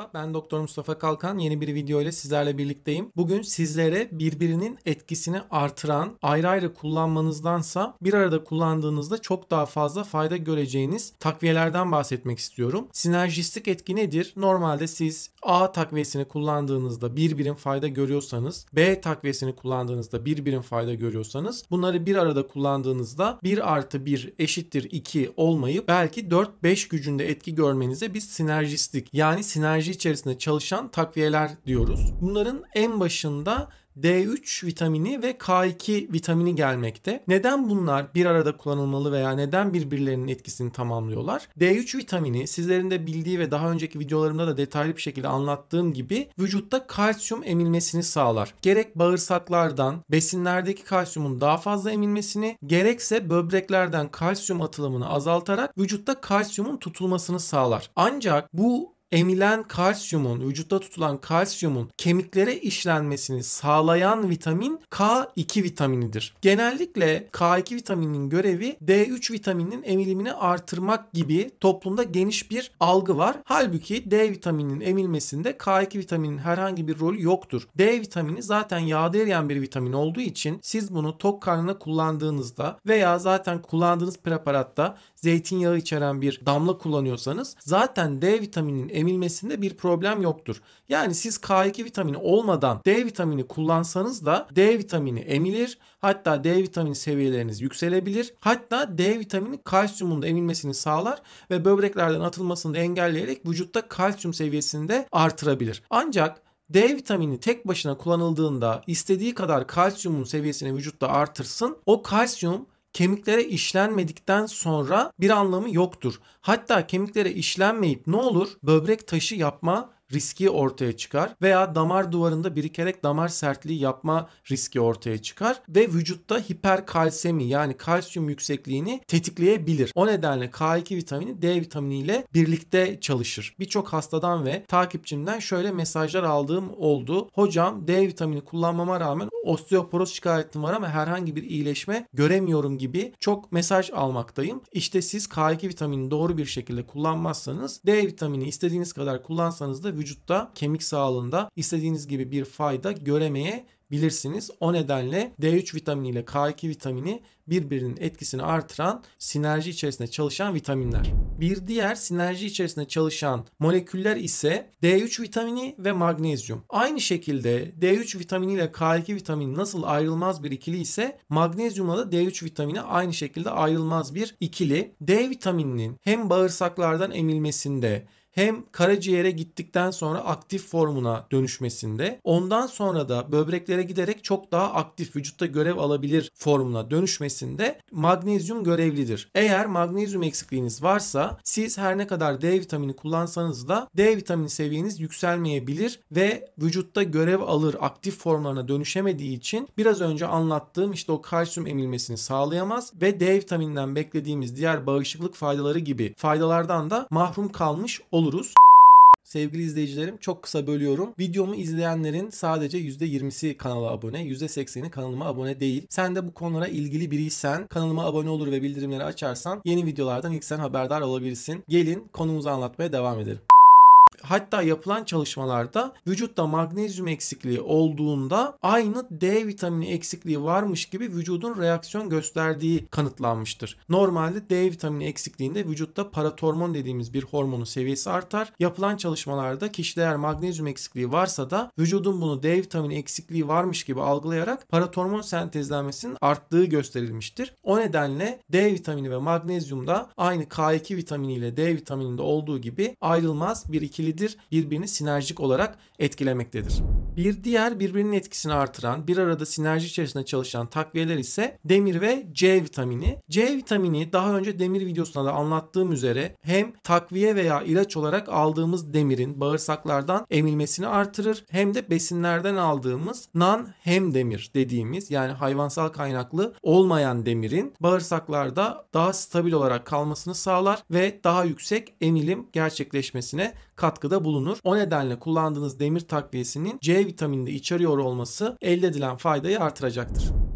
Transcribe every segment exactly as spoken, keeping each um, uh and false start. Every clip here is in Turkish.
Merhaba, ben Doktor Mustafa Kalkan. Yeni bir video ile sizlerle birlikteyim. Bugün sizlere birbirinin etkisini artıran, ayrı ayrı kullanmanızdansa bir arada kullandığınızda çok daha fazla fayda göreceğiniz takviyelerden bahsetmek istiyorum. Sinerjistik etki nedir? Normalde siz A takviyesini kullandığınızda bir birim fayda görüyorsanız, B takviyesini kullandığınızda bir birim fayda görüyorsanız, bunları bir arada kullandığınızda bir artı bir eşittir iki olmayıp belki dört beş gücünde etki görmenize biz sinerjistik, yani sinerji içerisinde çalışan takviyeler diyoruz. Bunların en başında D üç vitamini ve K iki vitamini gelmekte. Neden bunlar bir arada kullanılmalı veya neden birbirlerinin etkisini tamamlıyorlar? D üç vitamini sizlerin de bildiği ve daha önceki videolarımda da detaylı bir şekilde anlattığım gibi vücutta kalsiyum emilmesini sağlar. Gerek bağırsaklardan besinlerdeki kalsiyumun daha fazla emilmesini, gerekse böbreklerden kalsiyum atılımını azaltarak vücutta kalsiyumun tutulmasını sağlar. Ancak bu emilen kalsiyumun, vücutta tutulan kalsiyumun kemiklere işlenmesini sağlayan vitamin K iki vitaminidir. Genellikle K iki vitamininin görevi D üç vitamininin emilimini artırmak gibi toplumda geniş bir algı var. Halbuki D vitamininin emilmesinde K iki vitaminin herhangi bir rolü yoktur. D vitamini zaten yağda eriyen bir vitamin olduğu için siz bunu tok karnına kullandığınızda veya zaten kullandığınız preparatta zeytinyağı içeren bir damla kullanıyorsanız zaten D vitamininin emilmesinde bir problem yoktur. Yani siz K iki vitamini olmadan D vitamini kullansanız da D vitamini emilir. Hatta D vitamini seviyeleriniz yükselebilir. Hatta D vitamini kalsiyumun da emilmesini sağlar ve böbreklerden atılmasını da engelleyerek vücutta kalsiyum seviyesini de artırabilir. Ancak D vitamini tek başına kullanıldığında istediği kadar kalsiyumun seviyesini vücutta artırsın, o kalsiyum kemiklere işlenmedikten sonra bir anlamı yoktur. Hatta kemiklere işlenmeyip ne olur? Böbrek taşı yapma riski ortaya çıkar veya damar duvarında birikerek damar sertliği yapma riski ortaya çıkar ve vücutta hiperkalsemi, yani kalsiyum yüksekliğini tetikleyebilir. O nedenle K iki vitamini D vitamini ile birlikte çalışır. Birçok hastadan ve takipçimden şöyle mesajlar aldığım oldu. Hocam, D vitamini kullanmama rağmen osteoporoz şikayetim var ama herhangi bir iyileşme göremiyorum gibi çok mesaj almaktayım. İşte siz K iki vitamini doğru bir şekilde kullanmazsanız, D vitamini istediğiniz kadar kullansanız da vücutta, kemik sağlığında istediğiniz gibi bir fayda göremeyebilirsiniz. O nedenle D üç vitamini ile K iki vitamini birbirinin etkisini artıran, sinerji içerisinde çalışan vitaminler. Bir diğer sinerji içerisinde çalışan moleküller ise D üç vitamini ve magnezyum. Aynı şekilde D üç vitamini ile K iki vitamini nasıl ayrılmaz bir ikili ise magnezyumla da D üç vitamini aynı şekilde ayrılmaz bir ikili. D vitamininin hem bağırsaklardan emilmesinde hem karaciğere gittikten sonra aktif formuna dönüşmesinde, ondan sonra da böbreklere giderek çok daha aktif, vücutta görev alabilir formuna dönüşmesinde magnezyum görevlidir. Eğer magnezyum eksikliğiniz varsa siz her ne kadar D vitamini kullansanız da D vitamini seviyeniz yükselmeyebilir ve vücutta görev alır, aktif formlarına dönüşemediği için biraz önce anlattığım işte o kalsiyum emilmesini sağlayamaz ve D vitamininden beklediğimiz diğer bağışıklık faydaları gibi faydalardan da mahrum kalmış oluruz. Sevgili izleyicilerim, çok kısa bölüyorum. Videomu izleyenlerin sadece yüzde yirmisi kanala abone, yüzde sekseni kanalıma abone değil. Sen de bu konulara ilgili biriysen kanalıma abone olur ve bildirimleri açarsan yeni videolardan ilk sen haberdar olabilirsin. Gelin konumuzu anlatmaya devam edelim. Hatta yapılan çalışmalarda vücutta magnezyum eksikliği olduğunda aynı D vitamini eksikliği varmış gibi vücudun reaksiyon gösterdiği kanıtlanmıştır. Normalde D vitamini eksikliğinde vücutta paratormon dediğimiz bir hormonun seviyesi artar. Yapılan çalışmalarda kişide eğer magnezyum eksikliği varsa da vücudun bunu D vitamini eksikliği varmış gibi algılayarak paratormon sentezlenmesinin arttığı gösterilmiştir. O nedenle D vitamini ve magnezyum da aynı K iki vitamini ile D vitamininde olduğu gibi ayrılmaz bir ikili birbirini sinerjik olarak etkilemektedir. Bir diğer birbirinin etkisini artıran, bir arada sinerji içerisinde çalışan takviyeler ise demir ve C vitamini. C vitamini daha önce demir videosunda da anlattığım üzere hem takviye veya ilaç olarak aldığımız demirin bağırsaklardan emilmesini artırır, hem de besinlerden aldığımız non-hem demir dediğimiz, yani hayvansal kaynaklı olmayan demirin bağırsaklarda daha stabil olarak kalmasını sağlar ve daha yüksek emilim gerçekleşmesine katkıda bulunur. O nedenle kullandığınız demir takviyesinin C vitaminini içeriyor olması elde edilen faydayı artıracaktır.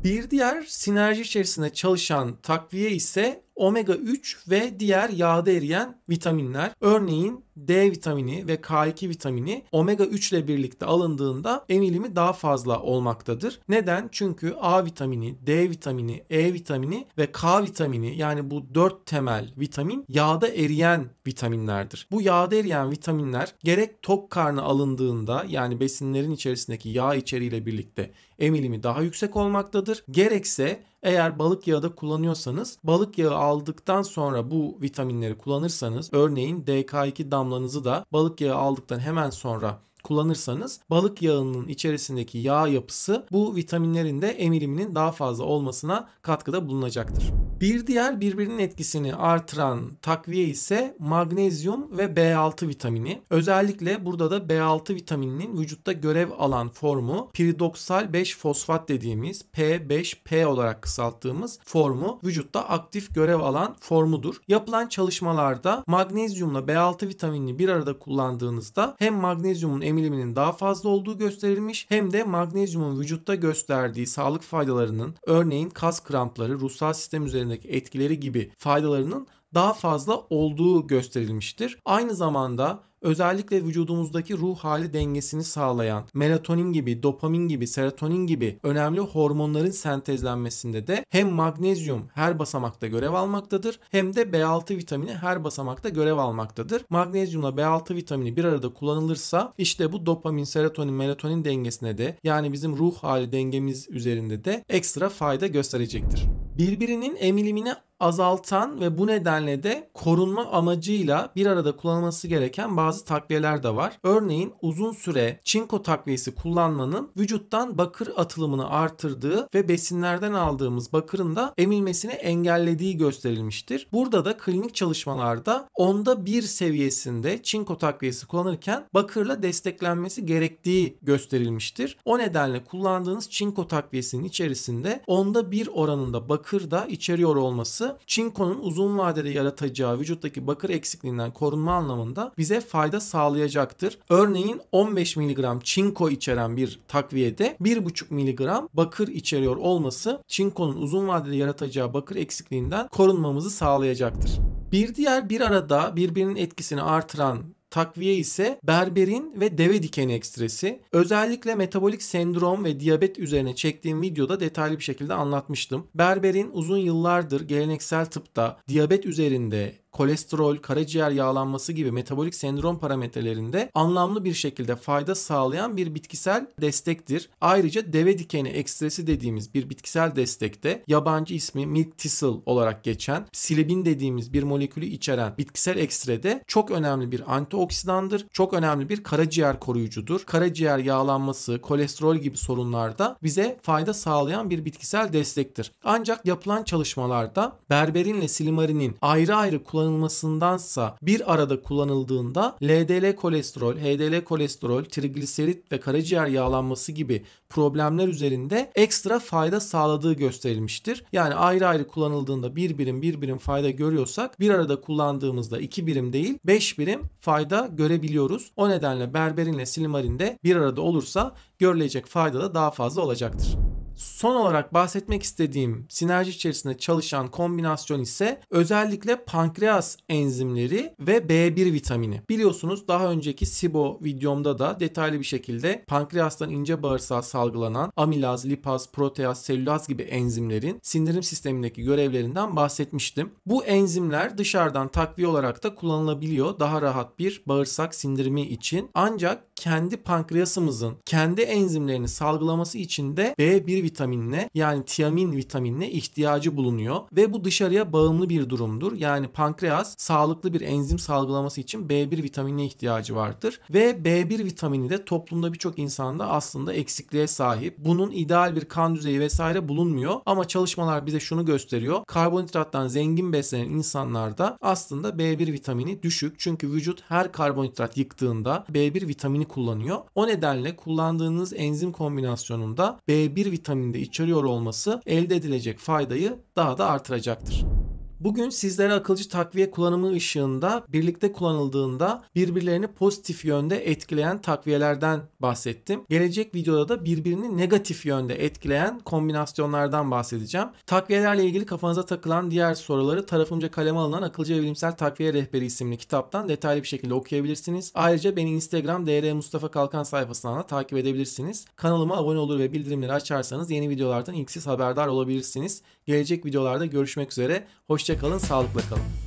Bir diğer sinerji içerisinde çalışan takviye ise omega üç ve diğer yağda eriyen vitaminler. Örneğin D vitamini ve K iki vitamini omega üç ile birlikte alındığında emilimi daha fazla olmaktadır. Neden? Çünkü A vitamini, D vitamini, E vitamini ve K vitamini, yani bu dört temel vitamin yağda eriyen vitaminlerdir. Bu yağda eriyen vitaminler gerek tok karnı alındığında, yani besinlerin içerisindeki yağ içeriğiyle birlikte emilimi daha yüksek olmaktadır. Gerekse eğer balık yağı da kullanıyorsanız, balık yağı aldıktan sonra bu vitaminleri kullanırsanız, örneğin D K iki damlanızı da balık yağı aldıktan hemen sonra kullanırsanız, balık yağının içerisindeki yağ yapısı bu vitaminlerin de emiliminin daha fazla olmasına katkıda bulunacaktır. Bir diğer birbirinin etkisini artıran takviye ise magnezyum ve B altı vitamini. Özellikle burada da B altı vitamininin vücutta görev alan formu piridoksal beş fosfat dediğimiz P beş P olarak kısalttığımız formu vücutta aktif görev alan formudur. Yapılan çalışmalarda magnezyumla B altı vitaminini bir arada kullandığınızda hem magnezyumun emiliminin daha fazla olduğu gösterilmiş, hem de magnezyumun vücutta gösterdiği sağlık faydalarının, örneğin kas krampları, ruhsal sistem üzerindeki etkileri gibi faydalarının daha fazla olduğu gösterilmiştir. Aynı zamanda özellikle vücudumuzdaki ruh hali dengesini sağlayan melatonin gibi, dopamin gibi, serotonin gibi önemli hormonların sentezlenmesinde de hem magnezyum her basamakta görev almaktadır, hem de B altı vitamini her basamakta görev almaktadır. Magnezyumla B altı vitamini bir arada kullanılırsa işte bu dopamin, serotonin, melatonin dengesine de, yani bizim ruh hali dengemiz üzerinde de ekstra fayda gösterecektir. Birbirinin emilimini azaltan ve bu nedenle de korunma amacıyla bir arada kullanılması gereken bazı takviyeler de var. Örneğin uzun süre çinko takviyesi kullanmanın vücuttan bakır atılımını artırdığı ve besinlerden aldığımız bakırın da emilmesini engellediği gösterilmiştir. Burada da klinik çalışmalarda onda bir seviyesinde çinko takviyesi kullanırken bakırla desteklenmesi gerektiği gösterilmiştir. O nedenle kullandığınız çinko takviyesinin içerisinde onda bir oranında bakır da içeriyor olması, çinkonun uzun vadede yaratacağı vücuttaki bakır eksikliğinden korunma anlamında bize fayda sağlayacaktır. Örneğin on beş miligram çinko içeren bir takviyede bir buçuk miligram bakır içeriyor olması, çinkonun uzun vadede yaratacağı bakır eksikliğinden korunmamızı sağlayacaktır. Bir diğer bir arada birbirinin etkisini artıran takviye ise berberin ve deve dikeni ekstresi. Özellikle metabolik sendrom ve diyabet üzerine çektiğim videoda detaylı bir şekilde anlatmıştım. Berberin uzun yıllardır geleneksel tıpta diyabet üzerinde, kolesterol, karaciğer yağlanması gibi metabolik sendrom parametrelerinde anlamlı bir şekilde fayda sağlayan bir bitkisel destektir. Ayrıca deve dikeni ekstresi dediğimiz bir bitkisel destekte yabancı ismi milk thistle olarak geçen psilibin dediğimiz bir molekülü içeren bitkisel ekstrede çok önemli bir antioksidandır. Çok önemli bir karaciğer koruyucudur. Karaciğer yağlanması, kolesterol gibi sorunlarda bize fayda sağlayan bir bitkisel destektir. Ancak yapılan çalışmalarda berberinle silimarinin ayrı ayrı kullanılması kullanılmasındansa bir arada kullanıldığında L D L kolesterol, H D L kolesterol, trigliserit ve karaciğer yağlanması gibi problemler üzerinde ekstra fayda sağladığı gösterilmiştir. Yani ayrı ayrı kullanıldığında bir birim bir birim fayda görüyorsak, bir arada kullandığımızda iki birim değil beş birim fayda görebiliyoruz. O nedenle berberinle silimarin de bir arada olursa görülecek fayda da daha fazla olacaktır. Son olarak bahsetmek istediğim sinerji içerisinde çalışan kombinasyon ise özellikle pankreas enzimleri ve B bir vitamini. Biliyorsunuz daha önceki SIBO videomda da detaylı bir şekilde pankreastan ince bağırsağa salgılanan amilaz, lipaz, proteaz, selülaz gibi enzimlerin sindirim sistemindeki görevlerinden bahsetmiştim. Bu enzimler dışarıdan takviye olarak da kullanılabiliyor daha rahat bir bağırsak sindirimi için. Ancak kendi pankreasımızın kendi enzimlerini salgılaması için de B bir vitaminine, yani tiamin vitaminine ihtiyacı bulunuyor ve bu dışarıya bağımlı bir durumdur. Yani pankreas sağlıklı bir enzim salgılaması için B bir vitaminine ihtiyacı vardır ve B bir vitamini de toplumda birçok insanda aslında eksikliğe sahip. Bunun ideal bir kan düzeyi vesaire bulunmuyor ama çalışmalar bize şunu gösteriyor: karbonhidrattan zengin beslenen insanlarda aslında B bir vitamini düşük, çünkü vücut her karbonhidrat yıktığında B bir vitamini kullanıyor. O nedenle kullandığınız enzim kombinasyonunda B bir vitamini de içeriyor olması elde edilecek faydayı daha da artıracaktır. Bugün sizlere akılcı takviye kullanımı ışığında birlikte kullanıldığında birbirlerini pozitif yönde etkileyen takviyelerden bahsettim. Gelecek videoda da birbirini negatif yönde etkileyen kombinasyonlardan bahsedeceğim. Takviyelerle ilgili kafanıza takılan diğer soruları tarafımca kaleme alınan Akılcı ve Bilimsel Takviye Rehberi isimli kitaptan detaylı bir şekilde okuyabilirsiniz. Ayrıca beni Instagram D R Mustafa Kalkan sayfasından da takip edebilirsiniz. Kanalıma abone olur ve bildirimleri açarsanız yeni videolardan ilk siz haberdar olabilirsiniz. Gelecek videolarda görüşmek üzere. Hoşça kalın, sağlıkla kalın.